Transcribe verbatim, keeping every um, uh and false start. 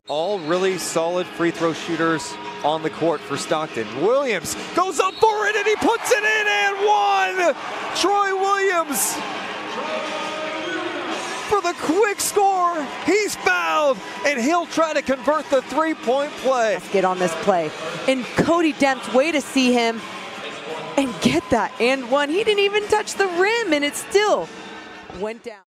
All really solid free throw shooters on the court for Stockton. Williams goes up for it and he puts it in and one! Troy Williams for the quick score. He's fouled and he'll try to convert the three-point play. Get on this play. And Cody Demp's way to see him and get that and one. He didn't even touch the rim and it still went down.